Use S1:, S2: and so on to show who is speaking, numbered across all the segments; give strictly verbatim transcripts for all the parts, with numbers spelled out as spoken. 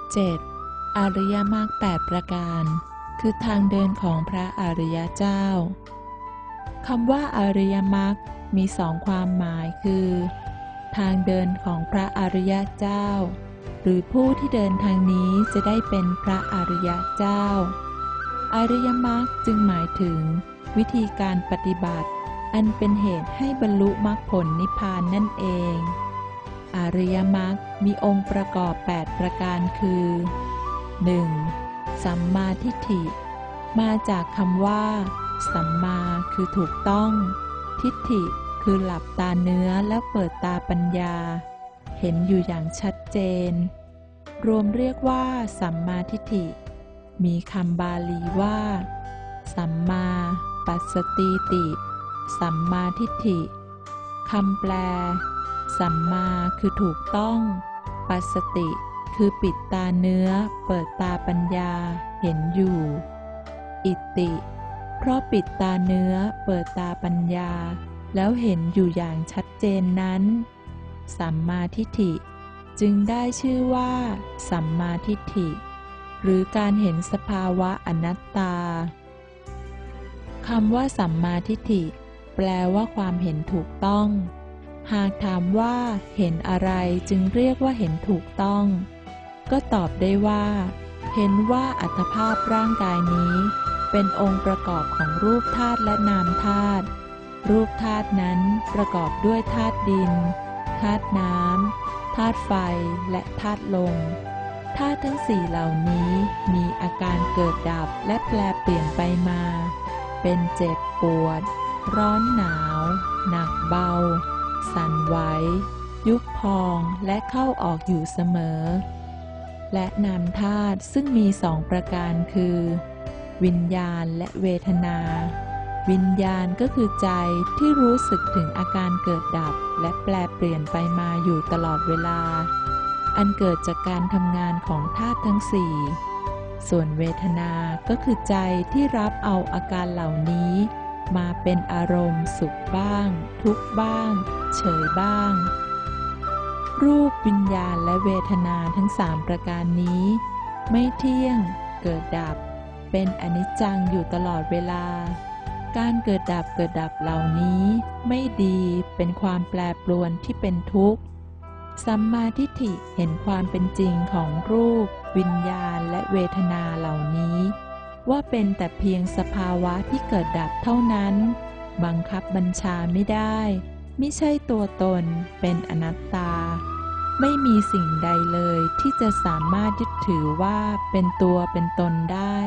S1: เจ็ด อริยมรรคแปดประการคือทางเดินของพระอริยเจ้าคำว่าอริยมรรคมีสองความหมายคือทางเดินของพระอริยเจ้าหรือผู้ที่เดินทางนี้จะได้เป็นพระอริยเจ้าอริยมรรคจึงหมายถึงวิธีการปฏิบัติอันเป็นเหตุให้บรรลุมรรคผลนิพพานนั่นเองอริยมรรคมีองค์ประกอบแปดประการคือ หนึ่ง. สัมมาทิฏฐิมาจากคำว่าสัมมาคือถูกต้องทิฏฐิคือหลับตาเนื้อแล้วเปิดตาปัญญาเห็นอยู่อย่างชัดเจนรวมเรียกว่าสัมมาทิฏฐิมีคำบาลีว่าสัมมาปัสสติติสัมมาทิฏฐิคำแปลสัมมาคือถูกต้องปัสสติคือปิดตาเนื้อเปิดตาปัญญาเห็นอยู่อิตติเพราะปิดตาเนื้อเปิดตาปัญญาแล้วเห็นอยู่อย่างชัดเจนนั้นสัมมาทิฏฐิจึงได้ชื่อว่าสัมมาทิฏฐิหรือการเห็นสภาวะอนัตตาคำว่าสัมมาทิฏฐิแปลว่าความเห็นถูกต้องหากถามว่าเห็นอะไรจึงเรียกว่าเห็นถูกต้องก็ตอบได้ว่าเห็นว่าอัตภาพร่างกายนี้เป็นองค์ประกอบของรูปธาตุและนามธาตุรูปธาตุนั้นประกอบด้วยธาตุดินธาตุน้ำธาตุไฟและธาตุลมธาตุทั้งสี่เหล่านี้มีอาการเกิดดับและแปรเปลี่ยนไปมาเป็นเจ็บปวดร้อนหนาวหนักเบาสั่นไหวยุบพองและเข้าออกอยู่เสมอและนามธาตุซึ่งมีสองประการคือวิญญาณและเวทนาวิญญาณก็คือใจที่รู้สึกถึงอาการเกิดดับและแปรเปลี่ยนไปมาอยู่ตลอดเวลาอันเกิดจากการทำงานของธาตุทั้งสี่ส่วนเวทนาก็คือใจที่รับเอาอาการเหล่านี้มาเป็นอารมณ์สุขบ้างทุกข์บ้างเฉยบ้างรูปวิญญาณและเวทนาทั้งสามประการนี้ไม่เที่ยงเกิดดับเป็นอนิจจังอยู่ตลอดเวลาการเกิดดับเกิดดับเหล่านี้ไม่ดีเป็นความแปรปรวนที่เป็นทุกข์สัมมาทิฏฐิเห็นความเป็นจริงของรูปวิญญาณและเวทนาเหล่านี้ว่าเป็นแต่เพียงสภาวะที่เกิดดับเท่านั้นบังคับบัญชาไม่ได้ไม่ใช่ตัวตนเป็นอนัตตาไม่มีสิ่งใดเลยที่จะสามารถยึดถือว่าเป็นตัวเป็นตนได้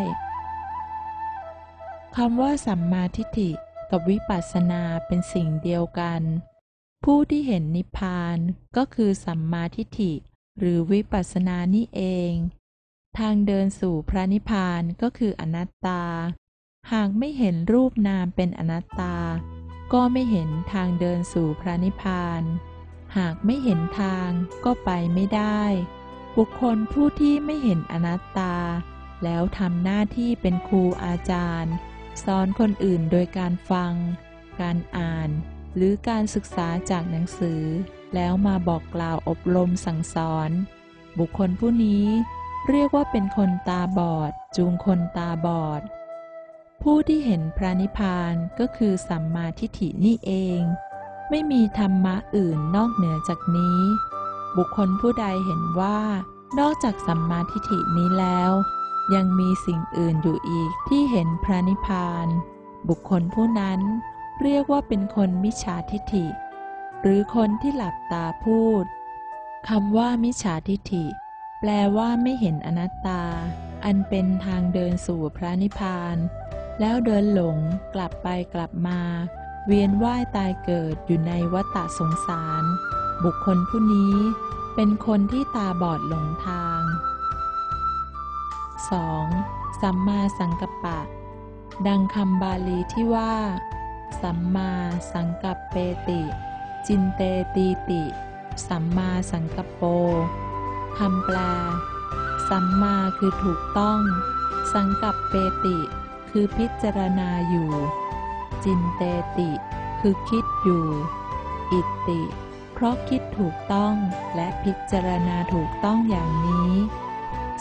S1: คำว่าสัมมาทิฏฐิกับวิปัสสนาเป็นสิ่งเดียวกันผู้ที่เห็นนิพพานก็คือสัมมาทิฏฐิหรือวิปัสสนานี่เองทางเดินสู่พระนิพพานก็คืออนัตตาหากไม่เห็นรูปนามเป็นอนัตตาก็ไม่เห็นทางเดินสู่พระนิพพานหากไม่เห็นทางก็ไปไม่ได้บุคคลผู้ที่ไม่เห็นอนัตตาแล้วทำหน้าที่เป็นครูอาจารย์สอนคนอื่นโดยการฟังการอ่านหรือการศึกษาจากหนังสือแล้วมาบอกกล่าวอบรมสั่งสอนบุคคลผู้นี้เรียกว่าเป็นคนตาบอดจูงคนตาบอดผู้ที่เห็นพระนิพพานก็คือสัมมาทิฏฐินี่เองไม่มีธรรมะอื่นนอกเหนือจากนี้บุคคลผู้ใดเห็นว่านอกจากสัมมาทิฏฐินี้แล้วยังมีสิ่งอื่นอยู่อีกที่เห็นพระนิพพานบุคคลผู้นั้นเรียกว่าเป็นคนมิจฉาทิฏฐิหรือคนที่หลับตาพูดคำว่ามิจฉาทิฏฐิแปลว่าไม่เห็นอนัตตาอันเป็นทางเดินสู่พระนิพพานแล้วเดินหลงกลับไปกลับมาเวียนว่ายตายเกิดอยู่ในวัฏสงสารบุคคลผู้นี้เป็นคนที่ตาบอดหลงทาง สอง. สัมมาสังกัปปะดังคำบาลีที่ว่าสัมมาสังกัปเปติจินเตตีติสัมมาสังกัปโปคำแปลสัมมาคือถูกต้องสังกัปเปติคือพิจารณาอยู่จินเตติคือคิดอยู่อิตติเพราะคิดถูกต้องและพิจารณาถูกต้องอย่างนี้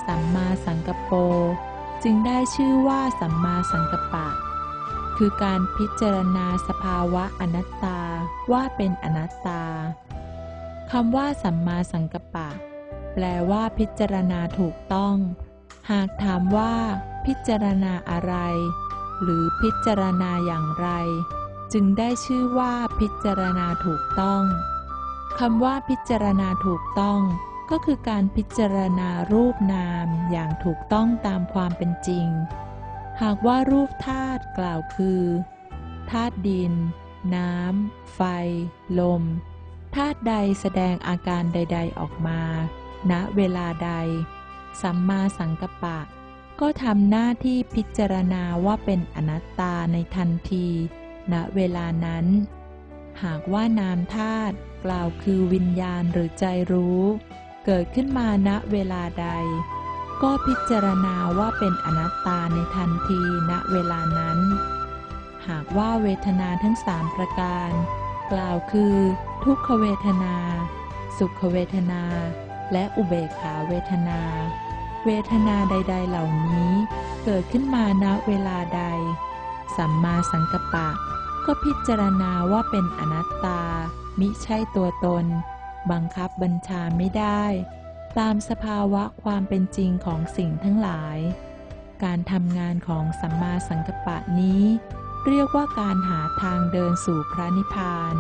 S1: สัมมาสังกัปโปจึงได้ชื่อว่าสัมมาสังกัปปะคือการพิจารณาสภาวะอนัตตาว่าเป็นอนัตตาคำว่าสัมมาสังกัปปะแปลว่าพิจารณาถูกต้องหากถามว่าพิจารณาอะไรหรือพิจารณาอย่างไรจึงได้ชื่อว่าพิจารณาถูกต้องคำว่าพิจารณาถูกต้องก็คือการพิจารณารูปนามอย่างถูกต้องตามความเป็นจริงหากว่ารูปธาตุกล่าวคือธาตุดินน้ำไฟลมธาตุใดแสดงอาการใดๆออกมาณเวลาใดสัมมาสังกัปปะก็ทำหน้าที่พิจารณาว่าเป็นอนัตตาในทันทีณเวลานั้นหากว่านามธาตุกล่าวคือวิญญาณหรือใจรู้เกิดขึ้นมาณเวลาใดก็พิจารณาว่าเป็นอนัตตาในทันทีณเวลานั้นหากว่าเวทนาทั้งสามประการกล่าวคือทุกขเวทนาสุขเวทนาและอุเบกขาเวทนาเวทนาใดๆเหล่านี้เกิดขึ้นมาณเวลาใดสัมมาสังกัปปะก็พิจารณาว่าเป็นอนัตตามิใช่ตัวตนบังคับบัญชาไม่ได้ตามสภาวะความเป็นจริงของสิ่งทั้งหลายการทำงานของสัมมาสังกัปปะนี้เรียกว่าการหาทางเดินสู่พระนิพพาน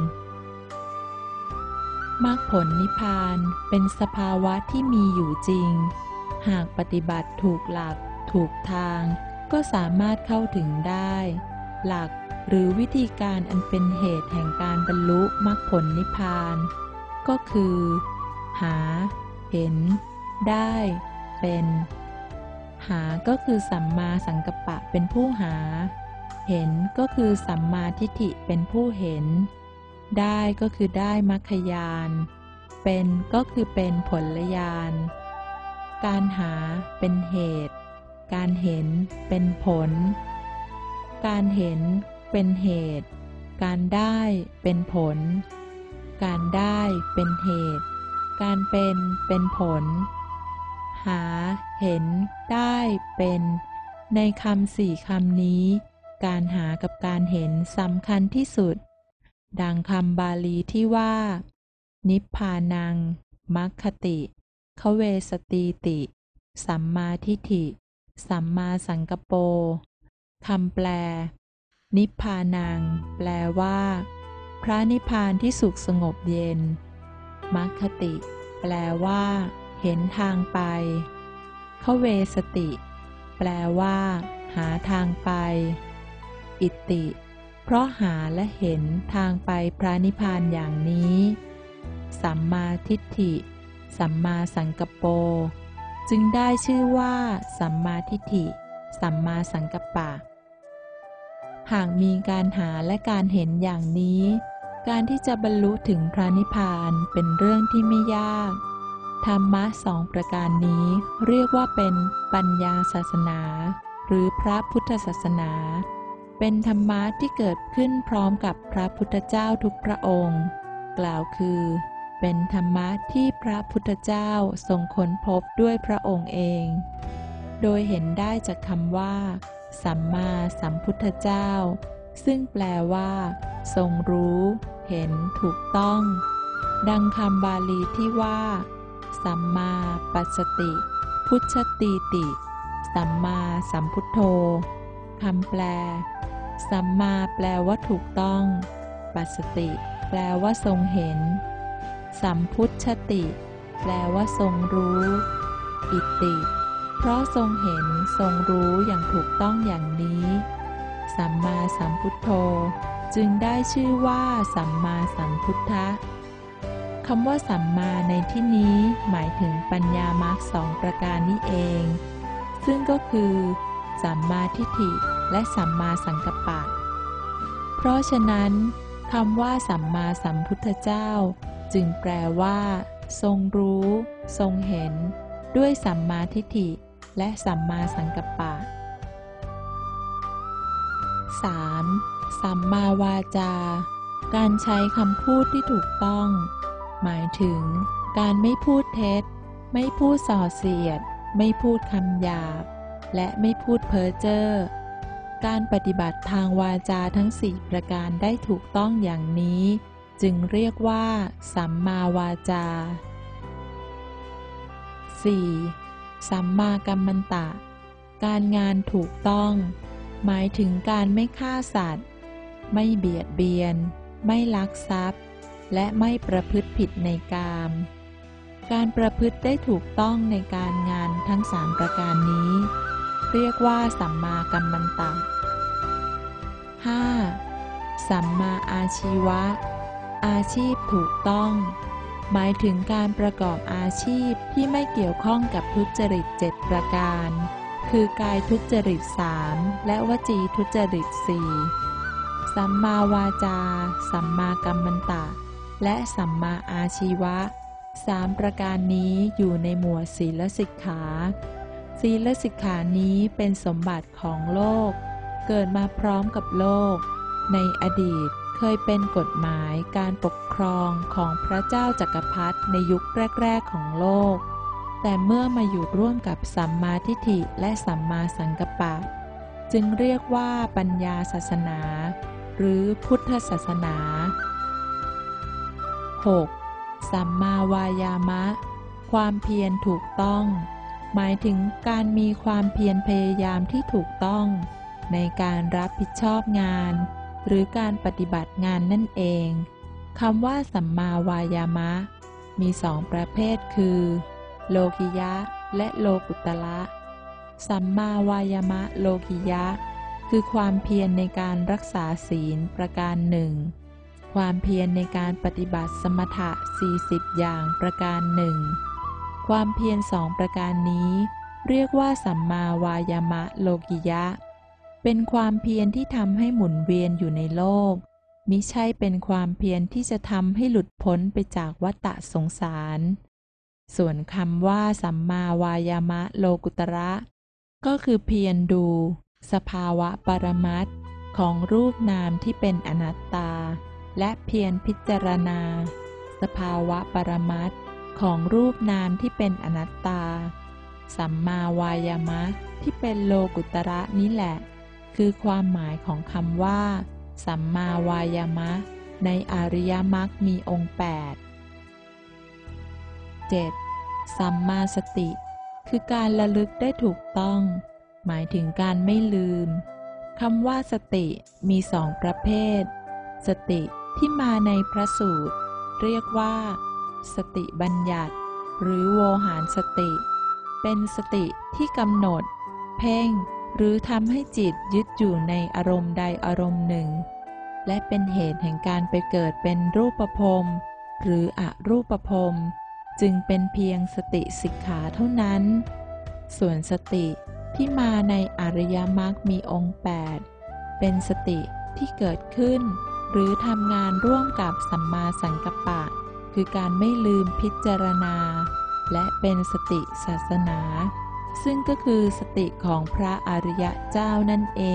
S1: มรรคผลนิพพานเป็นสภาวะที่มีอยู่จริงหากปฏิบัติถูกหลักถูกทางก็สามารถเข้าถึงได้หลักหรือวิธีการอันเป็นเหตุแห่งการบรรลุมรรคผลนิพพานก็คือหาเห็นได้เป็นหาก็คือสัมมาสังกัปปะเป็นผู้หาเห็นก็คือสัมมาทิฏฐิเป็นผู้เห็นได้ก็คือได้มรรคญาณเป็นก็คือเป็นผลญาณการหาเป็นเหตุการเห็นเป็นผลการเห็นเป็นเหตุการได้เป็นผลการได้เป็นเหตุการเป็นเป็นผลหาเห็นได้เป็นในคำสี่คำนี้การหากับการเห็นสำคัญที่สุดดังคำบาลีที่ว่านิพพานังมัคคติขเวสตีติสัมมาทิฏฐิสัมมาสังกัปโปคำแปลนิพพานังแปลว่าพระนิพพานที่สุขสงบเย็นมัคคติแปลว่าเห็นทางไปขเวสติแปลว่าหาทางไปอิตติเพราะหาและเห็นทางไปพระนิพพานอย่างนี้สัมมาทิฏฐิสัมมาสังกัปโปจึงได้ชื่อว่าสัมมาทิฏฐิสัมมาสังกัปปะหากมีการหาและการเห็นอย่างนี้การที่จะบรรลุถึงพระนิพพานเป็นเรื่องที่ไม่ยากธรรมะสองประการนี้เรียกว่าเป็นปัญญาศาสนาหรือพระพุทธศาสนาเป็นธรรมะที่เกิดขึ้นพร้อมกับพระพุทธเจ้าทุกพระองค์กล่าวคือเป็นธรรมะที่พระพุทธเจ้าทรงค้นพบด้วยพระองค์เองโดยเห็นได้จากคำว่าสัมมาสัมพุทธเจ้าซึ่งแปลว่าทรงรู้เห็นถูกต้องดังคำบาลีที่ว่าสัมมาปัสสติพุชติติสัมมาสัมพุทโธคำแปลสัมมาแปลว่าถูกต้องปัสสติแปลว่าทรงเห็นสัมพุชติแปลว่าทรงรู้อิติเพราะทรงเห็นทรงรู้อย่างถูกต้องอย่างนี้สัมมาสัมพุทโธจึงได้ชื่อว่าสัมมาสัมพุทธะคำว่าสัมมาในที่นี้หมายถึงปัญญามรรคสองประการนี้เองซึ่งก็คือสัมมาทิฏฐิและสัมมาสังกัปปะเพราะฉะนั้นคำว่าสัมมาสัมพุทธเจ้าจึงแปลว่าทรงรู้ทรงเห็นด้วยสัมมาทิฏฐิและสัมมาสังกัปปะ สาม สัมมาวาจาการใช้คำพูดที่ถูกต้องหมายถึงการไม่พูดเท็จไม่พูดส่อเสียดไม่พูดคำหยาบและไม่พูดเพ้อเจ้อการปฏิบัติทางวาจาทั้งสี่ประการได้ถูกต้องอย่างนี้จึงเรียกว่าสัมมาวาจา สี่. สัมมากัมมันตะการงานถูกต้องหมายถึงการไม่ฆ่าสัตว์ไม่เบียดเบียนไม่ลักทรัพย์และไม่ประพฤติผิดในกามการประพฤติได้ถูกต้องในการงานทั้งสามประการนี้เรียกว่าสัมมากัมมันตะ ห้า. สัมมาอาชีวะอาชีพถูกต้องหมายถึงการประกอบอาชีพที่ไม่เกี่ยวข้องกับทุจริตเจ็ดประการคือกายทุจริตสามและวจีทุจริตสี่สัมมาวาจาสัมมากัมมันตะและสัมมาอาชีวะสามประการนี้อยู่ในหมวดศีลสิกขาศีลสิกขานี้เป็นสมบัติของโลกเกิดมาพร้อมกับโลกในอดีตเคยเป็นกฎหมายการปกครองของพระเจ้าจักรพรรดิในยุคแรกๆของโลกแต่เมื่อมาอยู่ร่วมกับสัมมาทิฏฐิและสัมมาสังกัปปะจึงเรียกว่าปัญญาศาสนาหรือพุทธศาสนา หก. สัมมาวายามะความเพียรถูกต้องหมายถึงการมีความเพียรพยายามที่ถูกต้องในการรับผิดชอบงานหรือการปฏิบัติงานนั่นเองคำว่าสัมมาวายามะมีสองประเภทคือโลกิยะและโลกุตระสัมมาวายามะโลกิยะคือความเพียรในการรักษาศีลประการหนึ่งความเพียรในการปฏิบัติสมถะสี่สิบอย่างประการหนึ่งความเพียรสองประการนี้เรียกว่าสัมมาวายามะโลกิยะเป็นความเพียรที่ทำให้หมุนเวียนอยู่ในโลกมิใช่เป็นความเพียรที่จะทำให้หลุดพ้นไปจากวัฏสงสารส่วนคำว่าสัมมาวายามะโลกุตระก็คือเพียรดูสภาวะปรมัตถ์ของรูปนามที่เป็นอนัตตาและเพียรพิจารณาสภาวะปรมัตถ์ของรูปนามที่เป็นอนัตตาสัมมาวายามะที่เป็นโลกุตระนี้แหละคือความหมายของคำว่าสัมมาวายามะในอริยมรรคมีองค์แปด เจ็ด. สัมมาสติคือการระลึกได้ถูกต้องหมายถึงการไม่ลืมคำว่าสติมีสองประเภทสติที่มาในพระสูตรเรียกว่าสติบัญญัติหรือโวหารสติเป็นสติที่กำหนดเพ่งหรือทำให้จิตยึดอยู่ในอารมณ์ใดอารมณ์หนึ่งและเป็นเหตุแห่งการไปเกิดเป็นรูปภพหรืออรูปภพจึงเป็นเพียงสติสิกขาเท่านั้นส่วนสติที่มาในอริยมรรคมีองค์แปดเป็นสติที่เกิดขึ้นหรือทำงานร่วมกับสัมมาสังกัปปะคือการไม่ลืมพิจารณาและเป็นสติศาสนาซึ่งก็คือสติของพระอริยเจ้านั่นเอง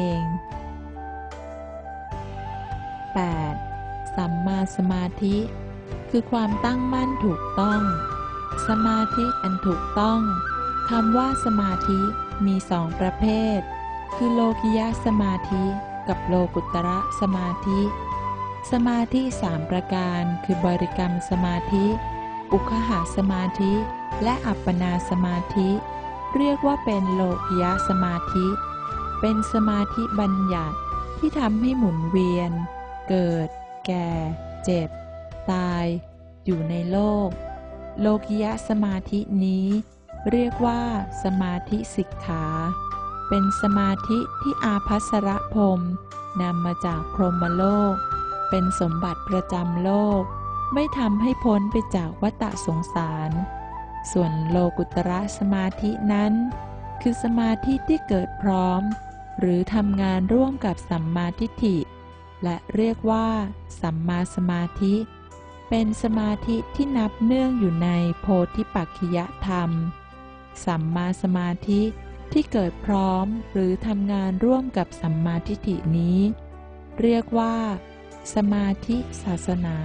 S1: แปด. สัมมาสมาธิคือความตั้งมั่นถูกต้องสมาธิอันถูกต้องคำว่าสมาธิมีสองประเภทคือโลกิยะสมาธิกับโลกุตระสมาธิสมาธิสามประการคือบริกรรมสมาธิอุคหะสมาธิและอัปปนาสมาธิเรียกว่าเป็นโลกิยะสมาธิเป็นสมาธิบัญญัติที่ทำให้หมุนเวียนเกิดแก่เจ็บตายอยู่ในโลกโลกิยะสมาธินี้เรียกว่าสมาธิสิกขาเป็นสมาธิที่อาภัสรพรหมนำมาจากพรหมโลกเป็นสมบัติประจำโลกไม่ทำให้พ้นไปจากวัฏสงสารส่วนโลกุตระสมาธินั้นคือสมาธิที่เกิดพร้อมหรือทำงานร่วมกับสัมมาทิฏฐิและเรียกว่าสัมมาสมาธิเป็นสมาธิที่นับเนื่องอยู่ในโพธิปักขิยธรรมสัมมาสมาธิที่เกิดพร้อมหรือทำงานร่วมกับสัมมาทิฏฐินี้เรียกว่าสมาธิศาสนา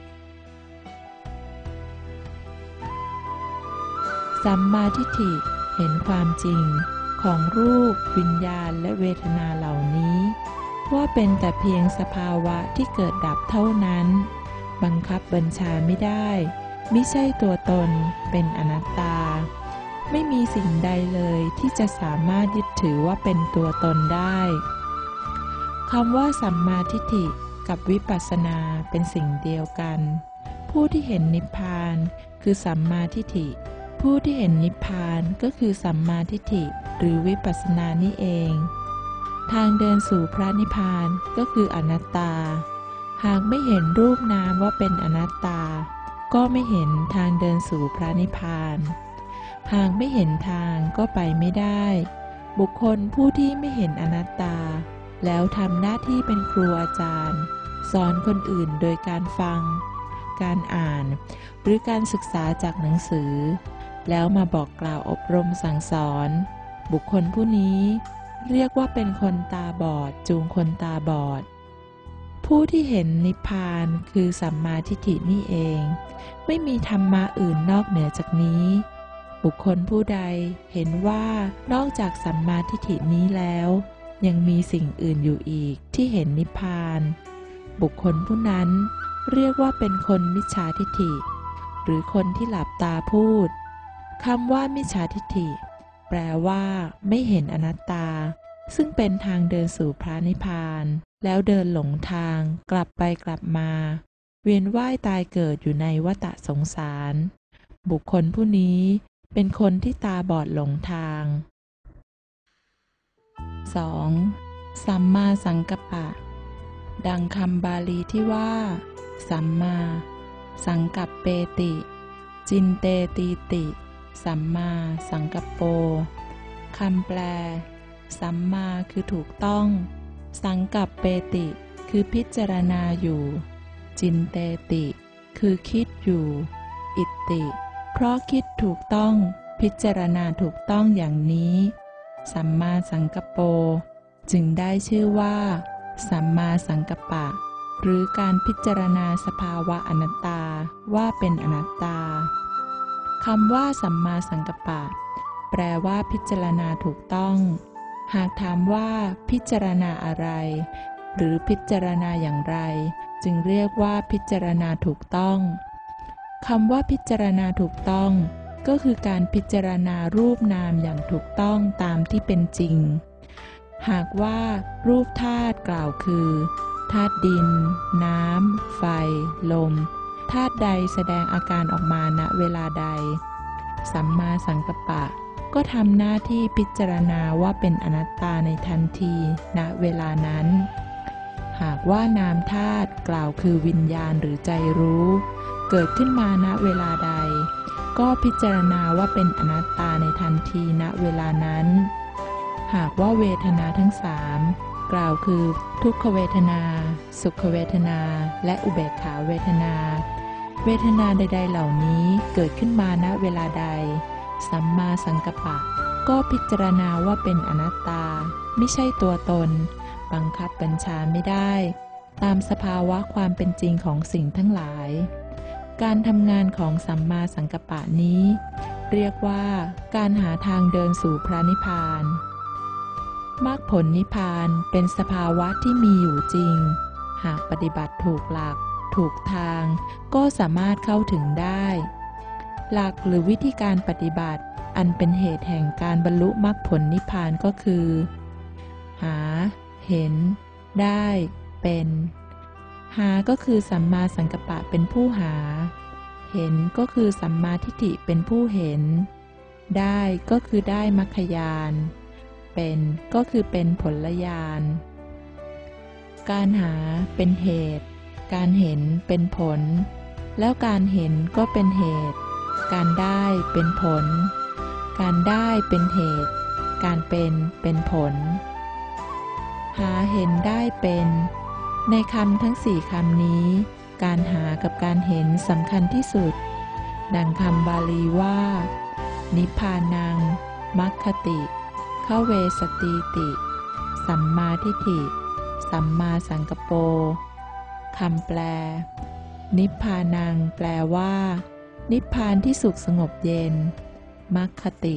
S1: สัมมาทิฏฐิเห็นความจริงของรูปวิญญาณและเวทนาเหล่านี้ว่าเป็นแต่เพียงสภาวะที่เกิดดับเท่านั้นบังคับบัญชาไม่ได้มิใช่ตัวตนเป็นอนัตตาไม่มีสิ่งใดเลยที่จะสามารถยึดถือว่าเป็นตัวตนได้คำว่าสัมมาทิฏฐิกับวิปัสสนาเป็นสิ่งเดียวกันผู้ที่เห็นนิพพานคือสัมมาทิฏฐิผู้ที่เห็นนิพพานก็คือสัมมาทิฏฐิหรือวิปัสสนานี่เองทางเดินสู่พระนิพพานก็คืออนัตตาหากไม่เห็นรูปนามว่าเป็นอนัตตาก็ไม่เห็นทางเดินสู่พระนิพพานหากไม่เห็นทางก็ไปไม่ได้บุคคลผู้ที่ไม่เห็นอนัตตาแล้วทำหน้าที่เป็นครูอาจารย์สอนคนอื่นโดยการฟังการอ่านหรือการศึกษาจากหนังสือแล้วมาบอกกล่าวอบรมสั่งสอนบุคคลผู้นี้เรียกว่าเป็นคนตาบอดจูงคนตาบอดผู้ที่เห็นนิพพานคือสัมมาทิฏฐินี่เองไม่มีธรรมะอื่นนอกเหนือจากนี้บุคคลผู้ใดเห็นว่านอกจากสัมมาทิฏฐินี้แล้วยังมีสิ่งอื่นอยู่อีกที่เห็นนิพพานบุคคลผู้นั้นเรียกว่าเป็นคนมิจฉาทิฏฐิหรือคนที่หลับตาพูดคำว่ามิจฉาทิฏฐิแปลว่าไม่เห็นอนัตตาซึ่งเป็นทางเดินสู่พระนิพพานแล้วเดินหลงทางกลับไปกลับมาเวียนว่ายตายเกิดอยู่ในวัฏสงสารบุคคลผู้นี้เป็นคนที่ตาบอดหลงทาง สอง. สัมมาสังกัปปะดังคำบาลีที่ว่าสัมมาสังกัปเปติจินเตตีติสัมมาสังกัปโปคำแปลสัมมาคือถูกต้องสังกัปเปติคือพิจารณาอยู่จินเตติคือคิดอยู่อิตติเพราะคิดถูกต้องพิจารณาถูกต้องอย่างนี้สัมมาสังกัปโปจึงได้ชื่อว่าสัมมาสังกัปปะหรือการพิจารณาสภาวะอนัตตาว่าเป็นอนัตตาคำว่าสัมมาสังกัปปะแปลว่าพิจารณาถูกต้องหากถามว่าพิจารณาอะไรหรือพิจารณาอย่างไรจึงเรียกว่าพิจารณาถูกต้องคำว่าพิจารณาถูกต้องก็คือการพิจารณารูปนามอย่างถูกต้องตามที่เป็นจริงหากว่ารูปธาตุกล่าวคือธาตุดินน้ำไฟลมธาตุใดแสดงอาการออกมาณเวลาใดสัมมาสังกัปปะก็ทำหน้าที่พิจารณาว่าเป็นอนัตตาในทันทีณเวลานั้นหากว่านามธาตุกล่าวคือวิญญาณหรือใจรู้เกิดขึ้นมาณเวลาใดก็พิจารณาว่าเป็นอนัตตาในทันทีณเวลานั้นหากว่าเวทนาทั้งสามกล่าวคือทุกขเวทนาสุขเวทนาและอุเบกขาเวทนาเวทนาใดๆเหล่านี้เกิดขึ้นมาณเวลาใดสัมมาสังกัปปะก็พิจารณาว่าเป็นอนัตตาไม่ใช่ตัวตนบังคับบัญชาไม่ได้ตามสภาวะความเป็นจริงของสิ่งทั้งหลายการทำงานของสัมมาสังกัปปะนี้เรียกว่าการหาทางเดินสู่พระนิพพานมรรคผลนิพพานเป็นสภาวะที่มีอยู่จริงหากปฏิบัติถูกหลักถูกทางก็สามารถเข้าถึงได้หลักหรือวิธีการปฏิบัติอันเป็นเหตุแห่งการบรรลุมรรคผลนิพพานก็คือหาเห็นได้เป็นหาก็คือสัมมาสังกัปปะเป็นผู้หาเห็นก็คือสัมมาทิฏฐิเป็นผู้เห็นได้ก็คือได้มรรคญาณเป็นก็คือเป็นผลญาณการหาเป็นเหตุการเห็นเป็นผลแล้วการเห็นก็เป็นเหตุการได้เป็นผลการได้เป็นเหตุการเป็นเป็นผลหาเห็นได้เป็นในคำทั้งสี่คำนี้การหากับการเห็นสำคัญที่สุดดังคำบาลีว่านิพพานังมัคคติขเวสตีติสัมมาทิฏฐิสัมมาสังกัปโปคำแปลนิพพานังแปลว่านิพพานที่สุขสงบเย็นมัคคติ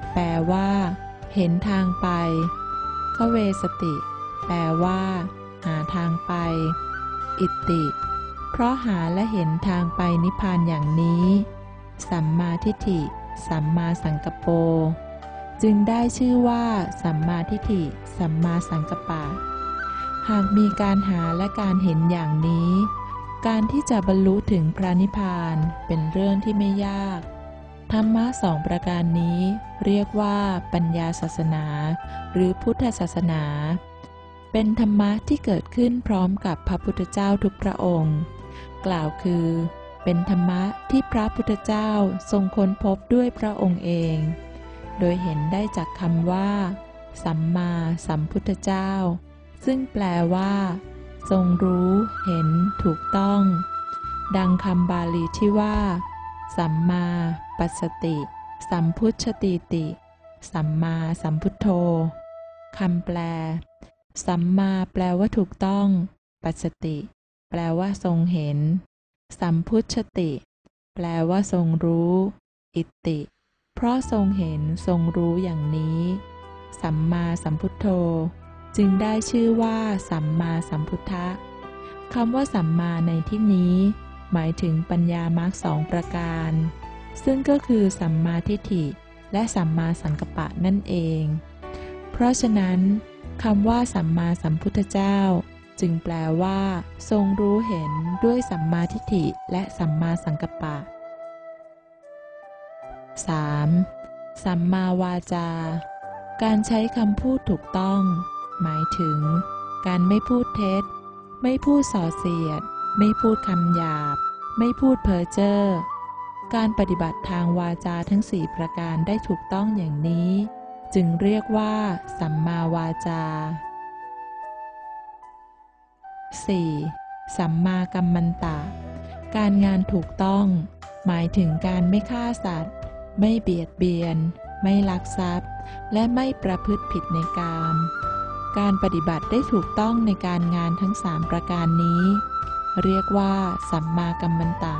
S1: แปลว่าเห็นทางไปขเวสติ แปลว่าหาทางไปอิตติเพราะหาและเห็นทางไปนิพพานอย่างนี้สัมมาทิฏฐิสัมมาสังกัปโปจึงได้ชื่อว่าสัมมาทิฏฐิสัมมาสังกัปปะหากมีการหาและการเห็นอย่างนี้การที่จะบรรลุถึงพระนิพพานเป็นเรื่องที่ไม่ยากธรรมะสองประการนี้เรียกว่าปัญญาศาสนาหรือพุทธศาสนาเป็นธรรมะที่เกิดขึ้นพร้อมกับพระพุทธเจ้าทุกพระองค์กล่าวคือเป็นธรรมะที่พระพุทธเจ้าทรงค้นพบด้วยพระองค์เองโดยเห็นได้จากคำว่าสัมมาสัมพุทธเจ้าซึ่งแปลว่าทรงรู้เห็นถูกต้องดังคำบาลีที่ว่าสัมมาปัสสติสัมพุทธติติสัมมาสัมพุทโธคำแปลสัมมาแปลว่าถูกต้องปัสสติแปลว่าทรงเห็นสัมพุทธติแปลว่าทรงรู้อิตติเพราะทรงเห็นทรงรู้อย่างนี้สัมมาสัมพุทโธจึงได้ชื่อว่าสัมมาสัมพุทธะคำว่าสัมมาในที่นี้หมายถึงปัญญามรรคสองประการซึ่งก็คือสัมมาทิฏฐิและสัมมาสังกัปปะนั่นเองเพราะฉะนั้นคำว่าสัมมาสัมพุทธเจ้าจึงแปลว่าทรงรู้เห็นด้วยสัมมาทิฏฐิและสัมมาสังกัปปะ สาม. สัมมาวาจาการใช้คำพูดถูกต้องหมายถึงการไม่พูดเท็จไม่พูดส่อเสียดไม่พูดคำหยาบไม่พูดเพ้อเจ้อการปฏิบัติทางวาจาทั้งสี่ประการได้ถูกต้องอย่างนี้จึงเรียกว่าสัมมาวาจา สี่. สัมมากัมมันตะการงานถูกต้องหมายถึงการไม่ฆ่าสัตว์ไม่เบียดเบียนไม่ลักทรัพย์และไม่ประพฤติผิดในกามการปฏิบัติได้ถูกต้องในการงานทั้งสามประการนี้เรียกว่าสัมมากัมมันตะ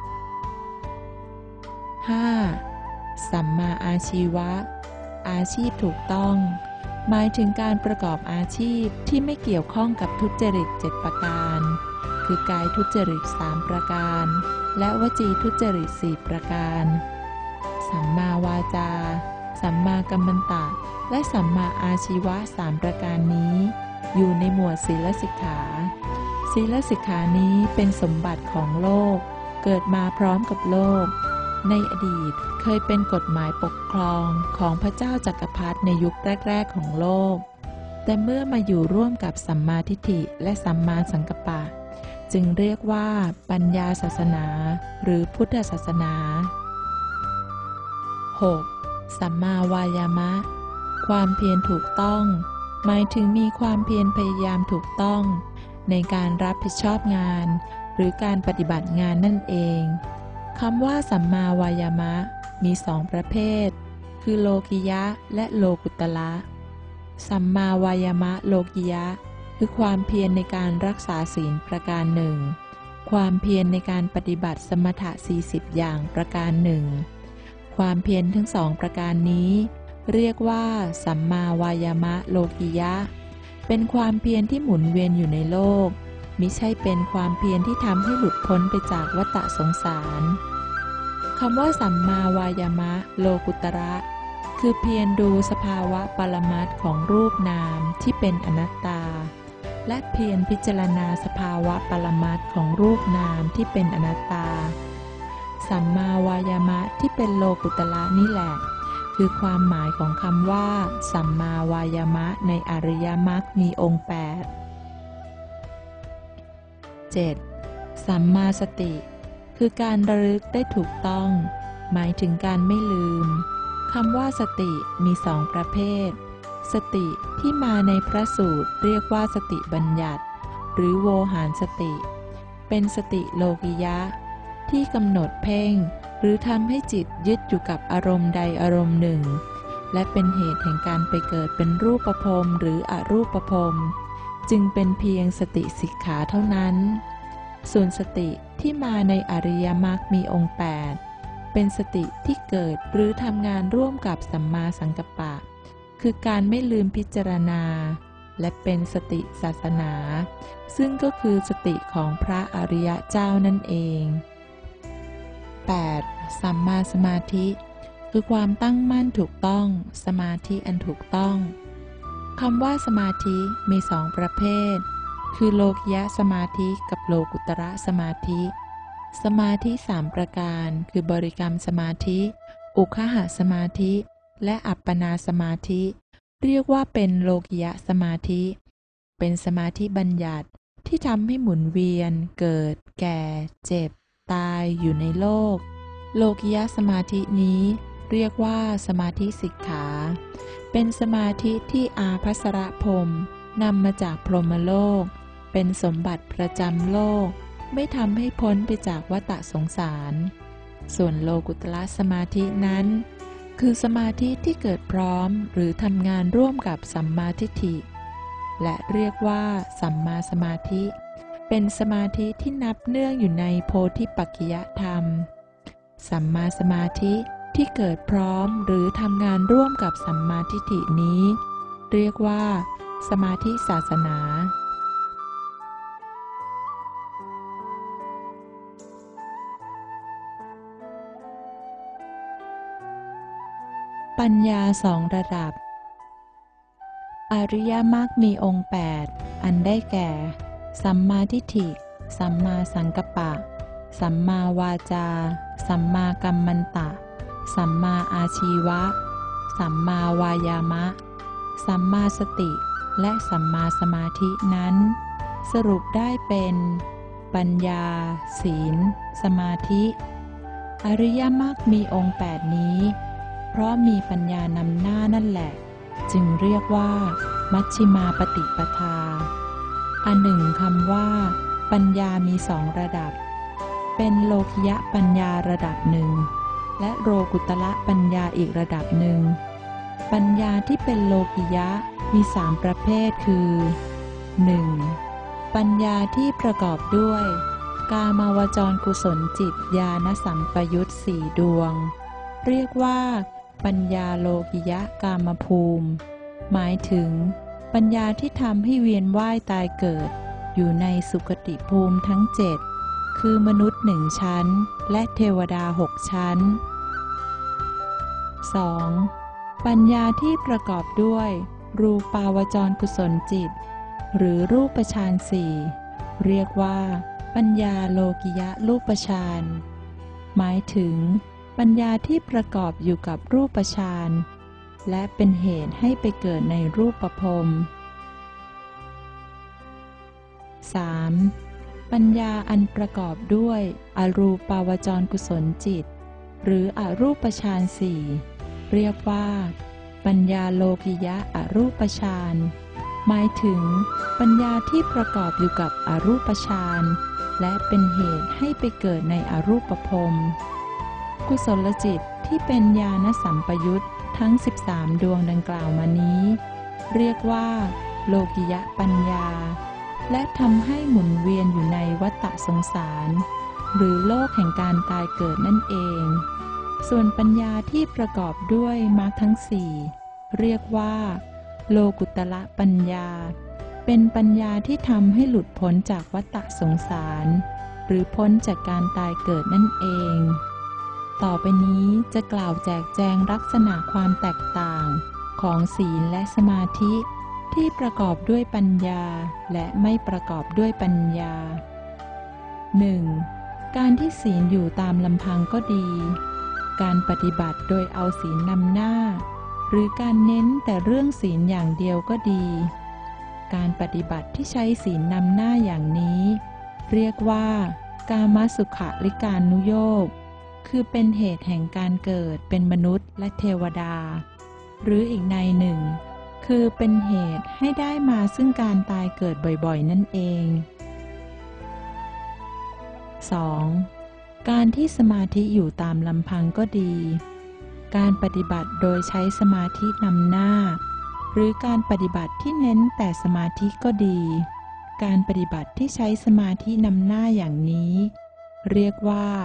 S1: ห้า. สัมมาอาชีวะอาชีพถูกต้องหมายถึงการประกอบอาชีพที่ไม่เกี่ยวข้องกับทุจริตเจ็ดประการคือกายทุจริตสามประการและวจีทุจริตสี่ประการสัมมาวาจาสัมมากัมมันตะและสัมมาอาชีวะสามประการนี้อยู่ในหมวดศีลสิกขาศีลสิกขานี้เป็นสมบัติของโลกเกิดมาพร้อมกับโลกในอดีตเคยเป็นกฎหมายปกครองของพระเจ้าจักรพรรดิในยุคแรกๆของโลกแต่เมื่อมาอยู่ร่วมกับสัมมาทิฏฐิและสัมมาสังกัปปะจึงเรียกว่าปัญญาศาสนาหรือพุทธศาสนา หก. สัมมาวายามะความเพียรถูกต้องหมายถึงมีความเพียรพยายามถูกต้องในการรับผิดชอบงานหรือการปฏิบัติงานนั่นเองคำว่าสัมมาวายามะมีสองประเภทคือโลกิยะและโลกุตระสัมมาวายามะโลกิยะคือความเพียรในการรักษาศีลประการหนึ่งความเพียรในการปฏิบัติสมถะสี่สิบอย่างประการหนึ่งความเพียรทั้งสองประการนี้เรียกว่าสัมมาวายามะโลกิยะเป็นความเพียรที่หมุนเวียนอยู่ในโลกมิใช่เป็นความเพียรที่ทำให้หลุดพ้นไปจากวัฏสงสารคำว่าสัมมาวายามะโลกุตระคือเพียรดูสภาวะปรมัตถ์ของรูปนามที่เป็นอนัตตาและเพียรพิจารณาสภาวะปรมัตถ์ของรูปนามที่เป็นอนัตตาสัมมาวายามะที่เป็นโลกุตระนี่แหละคือความหมายของคำว่าสัมมาวายามะในอริยมรรคมีองค์แปด เจ็ด. สัมมาสติคือการระลึกได้ถูกต้องหมายถึงการไม่ลืมคำว่าสติมีสองประเภทสติที่มาในพระสูตรเรียกว่าสติบัญญัติหรือโวหารสติเป็นสติโลกิยะที่กำหนดเพ่งหรือทำให้จิตยึดอยู่กับอารมณ์ใดอารมณ์หนึ่งและเป็นเหตุแห่งการไปเกิดเป็นรูปภพหรืออรูปภพจึงเป็นเพียงสติสิกขาเท่านั้นส่วนสติที่มาในอริยมรรคมีองค์แปดเป็นสติที่เกิดหรือทำงานร่วมกับสัมมาสังกัปปะคือการไม่ลืมพิจารณาและเป็นสติศาสนาซึ่งก็คือสติของพระอริยเจ้านั่นเอง แปด. สัมมาสมาธิคือความตั้งมั่นถูกต้องสมาธิอันถูกต้องคำว่าสมาธิมีสองประเภทคือโลกิยะสมาธิกับโลกุตระสมาธิสมาธิสามประการคือบริกรรมสมาธิอุคหสมาธิและอัปปนาสมาธิเรียกว่าเป็นโลกิยะสมาธิเป็นสมาธิบัญญัติที่ทำให้หมุนเวียนเกิดแก่เจ็บตายอยู่ในโลกโลกิยะสมาธินี้เรียกว่าสมาธิสิกขาเป็นสมาธิที่อาภัสรพรหมนำมาจากพรหมโลกเป็นสมบัติประจำโลกไม่ทำให้พ้นไปจากวัฏสงสารส่วนโลกุตละสมาธินั้นคือสมาธิที่เกิดพร้อมหรือทำงานร่วมกับสัมมาทิฏฐิและเรียกว่าสัมมาสมาธิเป็นสมาธิที่นับเนื่องอยู่ในโพธิปักขิยธรรมสัมมาสมาธิที่เกิดพร้อมหรือทำงานร่วมกับสัมมาทิฏฐินี้เรียกว่าสมาธิศาสนาปัญญาสองระดับอริยมรรคมีองค์แปดอันได้แก่สัมมาทิฏฐิสัมมาสังกัปปะสัมมาวาจาสัมมากัมมันตะสัมมาอาชีวะสัมมาวายามะสัมมาสติและสัมมาสมาธินั้นสรุปได้เป็นปัญญาศีลสมาธิอริยมรรคมีองค์แปดนี้เพราะมีปัญญานำหน้านั่นแหละจึงเรียกว่ามัชฌิมาปฏิปทาอันหนึ่งคำว่าปัญญามีสองระดับเป็นโลกิยะปัญญาระดับหนึ่งและโลกุตละปัญญาอีกระดับหนึ่งปัญญาที่เป็นโลกิยะมีสามประเภทคือ หนึ่ง. ปัญญาที่ประกอบด้วยกามาวจรกุศลจิตญาณสัมปยุตสี่ดวงเรียกว่าปัญญาโลกิยะกามภูมิหมายถึงปัญญาที่ทำให้เวียนว่ายตายเกิดอยู่ในสุคติภูมิทั้งเจ็ดคือมนุษย์หนึ่งชั้นและเทวดาหกชั้น สอง. ปัญญาที่ประกอบด้วยรูปาวจรกุศลจิตหรือรูปฌานสี่เรียกว่าปัญญาโลกิยะรูปฌานหมายถึงปัญญาที่ประกอบอยู่กับรูปฌานและเป็นเหตุให้ไปเกิดในรูปภพ สาม. ปัญญาอันประกอบด้วยอรูปาวจรกุศลจิตหรืออรูปฌานสี่เรียกว่าปัญญาโลกิยะอรูปฌานหมายถึงปัญญาที่ประกอบอยู่กับอรูปฌานและเป็นเหตุให้ไปเกิดในอรูปภพกุศลจิตที่เป็นญาณสัมปยุตทั้งสิบสามดวงดังกล่าวมานี้เรียกว่าโลกิยะปัญญาและทำให้หมุนเวียนอยู่ในวัฏสงสารหรือโลกแห่งการตายเกิดนั่นเองส่วนปัญญาที่ประกอบด้วยมรรคทั้งสี่เรียกว่าโลกุตละปัญญาเป็นปัญญาที่ทำให้หลุดพ้นจากวัฏสงสารหรือพ้นจากการตายเกิดนั่นเองต่อไปนี้จะกล่าวแจกแจงลักษณะความแตกต่างของศีลและสมาธิที่ประกอบด้วยปัญญาและไม่ประกอบด้วยปัญญา หนึ่ง. การที่ศีลอยู่ตามลำพังก็ดีการปฏิบัติโดยเอาศีลนำหน้าหรือการเน้นแต่เรื่องศีลอย่างเดียวก็ดีการปฏิบัติที่ใช้ศีลนำหน้าอย่างนี้เรียกว่ากามสุขลิกานุโยคคือเป็นเหตุแห่งการเกิดเป็นมนุษย์และเทวดาหรืออีกในหนึ่งคือเป็นเหตุให้ได้มาซึ่งการตายเกิดบ่อยๆนั่นเอง สอง. การที่สมาธิอยู่ตามลำพังก็ดีการปฏิบัติโดยใช้สมาธินำหน้าหรือการปฏิบัติที่เน้นแต่สมาธิก็ดีการปฏิบัติที่ใช้สมาธินำหน้าอย่างนี้เรียกว่าก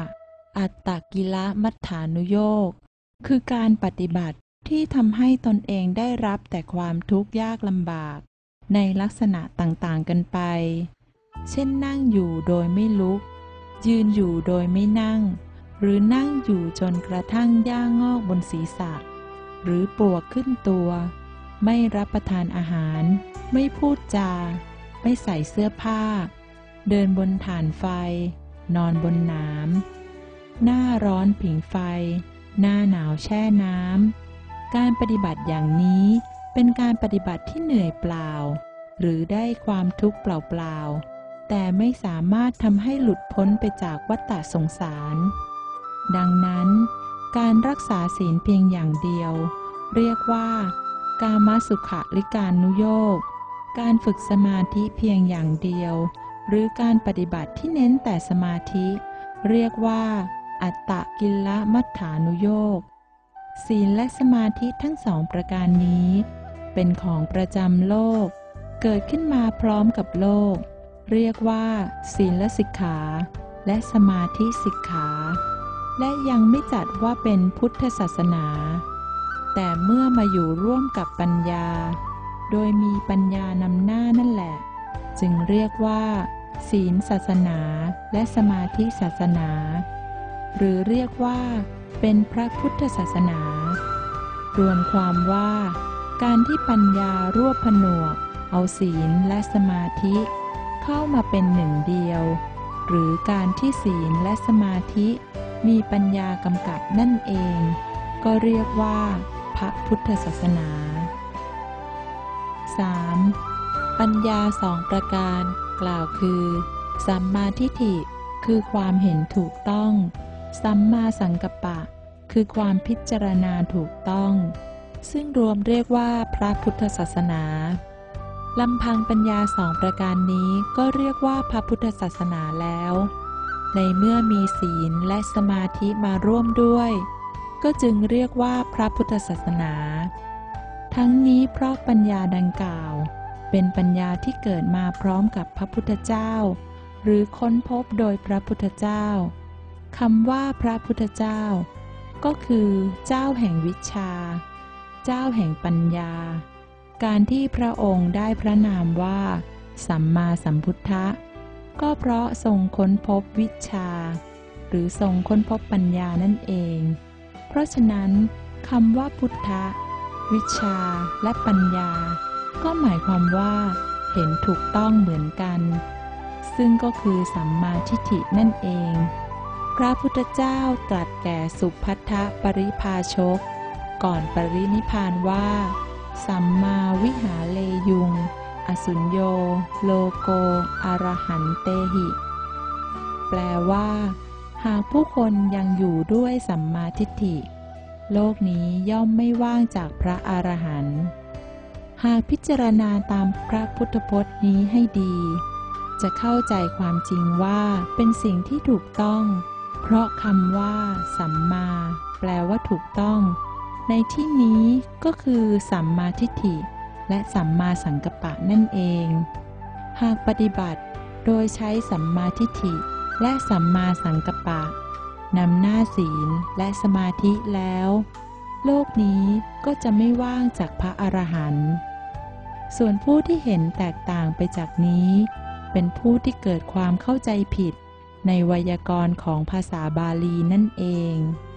S1: อัตตกิลมัฏฐานุโยคคือการปฏิบัติที่ทำให้ตนเองได้รับแต่ความทุกข์ยากลำบากในลักษณะต่างๆกันไปเช่นนั่งอยู่โดยไม่ลุกยืนอยู่โดยไม่นั่งหรือนั่งอยู่จนกระทั่งหญ้างอกบนศีรษะหรือปลวกขึ้นตัวไม่รับประทานอาหารไม่พูดจาไม่ใส่เสื้อผ้าเดินบนถ่านไฟนอนบนน้ำหน้าร้อนผิงไฟหน้าหนาวแช่น้ำการปฏิบัติอย่างนี้เป็นการปฏิบัติที่เหนื่อยเปล่าหรือได้ความทุกข์เปล่าๆแต่ไม่สามารถทำให้หลุดพ้นไปจากวัฏฏะสงสารดังนั้นการรักษาศีลเพียงอย่างเดียวเรียกว่ากามสุขลิกานุโยคการฝึกสมาธิเพียงอย่างเดียวหรือการปฏิบัติที่เน้นแต่สมาธิเรียกว่าอัตตกิลมัฏฐานุโยคศีลและสมาธิทั้งสองประการนี้เป็นของประจำโลกเกิดขึ้นมาพร้อมกับโลกเรียกว่าศีลสิกขาและสมาธิสิกขาและยังไม่จัดว่าเป็นพุทธศาสนาแต่เมื่อมาอยู่ร่วมกับปัญญาโดยมีปัญญานำหน้านั่นแหละจึงเรียกว่าศีลศาสนาและสมาธิศาสนาหรือเรียกว่าเป็นพระพุทธศาสนารวมความว่าการที่ปัญญารวบผนวกเอาศีลและสมาธิเข้ามาเป็นหนึ่งเดียวหรือการที่ศีลและสมาธิมีปัญญากำกับนั่นเองก็เรียกว่าพระพุทธศาสนา สาม. ปัญญาสองประการกล่าวคือสัมมาทิฏฐิคือความเห็นถูกต้องสัมมาสังกัปปะคือความพิจารณาถูกต้องซึ่งรวมเรียกว่าพระพุทธศาสนาลำพังปัญญาสองประการนี้ก็เรียกว่าพระพุทธศาสนาแล้วในเมื่อมีศีลและสมาธิมาร่วมด้วยก็จึงเรียกว่าพระพุทธศาสนาทั้งนี้เพราะปัญญาดังกล่าวเป็นปัญญาที่เกิดมาพร้อมกับพระพุทธเจ้าหรือค้นพบโดยพระพุทธเจ้าคำว่าพระพุทธเจ้าก็คือเจ้าแห่งวิชชาเจ้าแห่งปัญญาการที่พระองค์ได้พระนามว่าสัมมาสัมพุทธะก็เพราะทรงค้นพบวิชชาหรือทรงค้นพบปัญญานั่นเองเพราะฉะนั้นคำว่าพุทธะวิชชาและปัญญาก็หมายความว่าเห็นถูกต้องเหมือนกันซึ่งก็คือสัมมาทิฏฐินั่นเองพระพุทธเจ้าตรัสแก่สุภัททปริภาชกก่อนปรินิพพานว่าสัมมาวิหาเลยุงอสุญโยโลโกอรหันเตหิแปลว่าหากผู้คนยังอยู่ด้วยสัมมาทิฏฐิโลกนี้ย่อมไม่ว่างจากพระอรหันต์หากพิจารณาตามพระพุทธพจน์นี้ให้ดีจะเข้าใจความจริงว่าเป็นสิ่งที่ถูกต้องเพราะคำว่าสัมมาแปลว่าถูกต้องในที่นี้ก็คือสัมมาทิฏฐิและสัมมาสังกัปปะนั่นเองหากปฏิบัติโดยใช้สัมมาทิฏฐิและสัมมาสังกัปปะนำหน้าศีลและสมาธิแล้วโลกนี้ก็จะไม่ว่างจากพระอรหันต์ส่วนผู้ที่เห็นแตกต่างไปจากนี้เป็นผู้ที่เกิดความเข้าใจผิดในไวยากรณ์ของภาษาบาลีนั่นเอง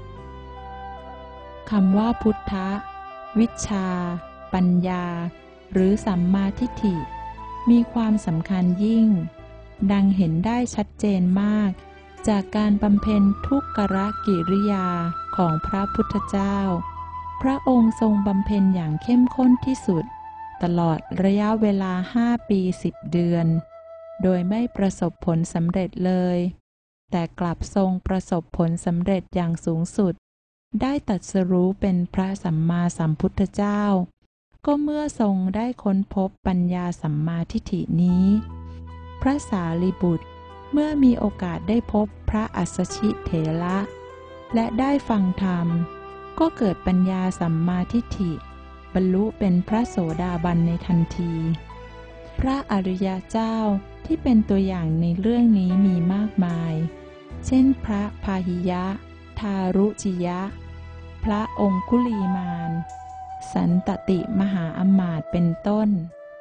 S1: คำว่าพุทธะวิชชาปัญญาหรือสัมมาทิฏฐิมีความสำคัญยิ่งดังเห็นได้ชัดเจนมากจากการบำเพ็ญทุกขกิริยาของพระพุทธเจ้าพระองค์ทรงบำเพ็ญอย่างเข้มข้นที่สุดตลอดระยะเวลาห้าปีสิบเดือนโดยไม่ประสบผลสำเร็จเลยแต่กลับทรงประสบผลสำเร็จอย่างสูงสุดได้ตรัสรู้เป็นพระสัมมาสัมพุทธเจ้าก็เมื่อทรงได้ค้นพบปัญญาสัมมาทิฏฐินี้พระสารีบุตรเมื่อมีโอกาสได้พบพระอัสสชิเถระและได้ฟังธรรมก็เกิดปัญญาสัมมาทิฏฐิบรรลุเป็นพระโสดาบันในทันทีพระอริยเจ้าที่เป็นตัวอย่างในเรื่องนี้มีมากมายเช่นช่นพระพาหิยะ ทารุจิยะ พระองคุลีมาน สันตติมหาอมาตย์เป็นต้น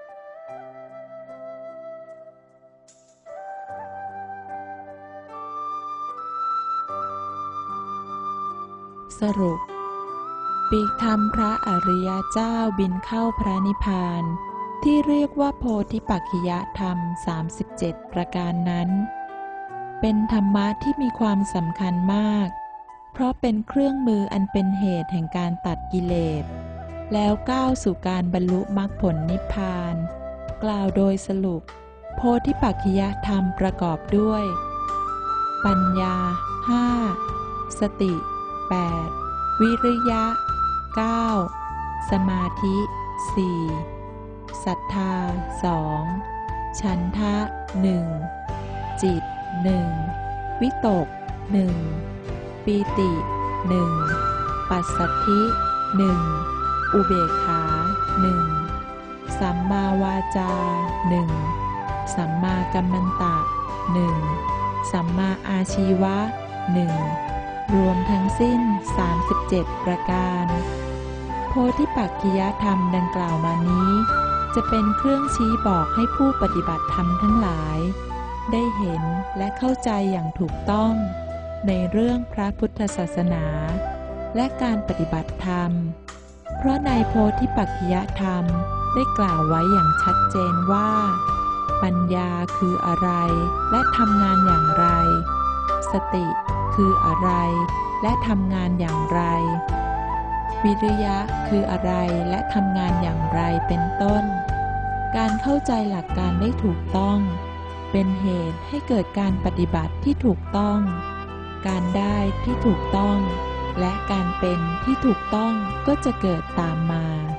S1: สรุปปีกธรรมพระอริยเจ้าบินเข้าพระนิพพานที่เรียกว่าโพธิปักขิยธรรมสามสิบเจ็ดประการนั้นเป็นธรรมะที่มีความสำคัญมากเพราะเป็นเครื่องมืออันเป็นเหตุแห่งการตัดกิเลสแล้วก้าวสู่การบรรลุมรรคผลนิพพานกล่าวโดยสรุปโพธิปักขิยธรรมประกอบด้วยปัญญาห้าสติแปดวิริยะเก้าสมาธิสี่ศรัทธาสองฉันทะหนึ่งจิตหนึ่งวิตกหนึ่งปีติหนึ่งปัสสัทธิหนึ่งอุเบกขาหนึ่งสัมมาวาจาหนึ่งสัมมากัมมันตะหนึ่งสัมมาอาชีวะหนึ่งรวมทั้งสิ้นสามสิบเจ็ดประการโพธิปักขิยธรรมดังกล่าวมานี้จะเป็นเครื่องชี้บอกให้ผู้ปฏิบัติธรรมทั้งหลายได้เห็นและเข้าใจอย่างถูกต้องในเรื่องพระพุทธศาสนาและการปฏิบัติธรรมเพราะในโพธิปักขิยธรรมได้กล่าวไว้อย่างชัดเจนว่าปัญญาคืออะไรและทำงานอย่างไรสติคืออะไรและทำงานอย่างไรวิริยะคืออะไรและทำงานอย่างไรเป็นต้นการเข้าใจหลักการได้ถูกต้องเป็นเหตุให้เกิดการปฏิบัติที่ถูกต้องการได้ที่ถูกต้องและการเป็นที่ถูกต้องก็จะเกิดตามมา